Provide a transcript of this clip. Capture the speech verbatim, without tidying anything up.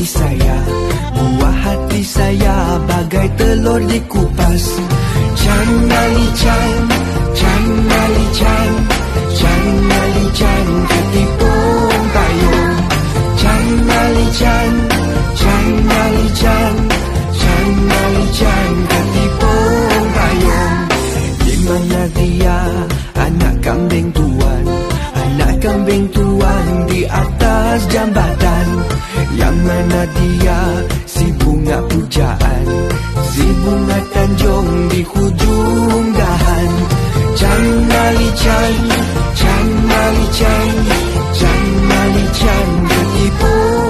saya, buah hati saya bagai telur dikupas. Chan Ali Chan, Chan Ali Chan, Chan Ali Chan ketipung payung. Chan Ali Chan, Chan Ali Chan, Chan Ali Chan ketipung payung. Di mana dia, anak kambing tuan, anak kambing tuan di atas jambatan. Yang mana dia, si bunga pujaan, si bunga Tanjung di hujung dahan. Chan Ali Chan, Chan Ali Chan, Chan Ali Chan ketipung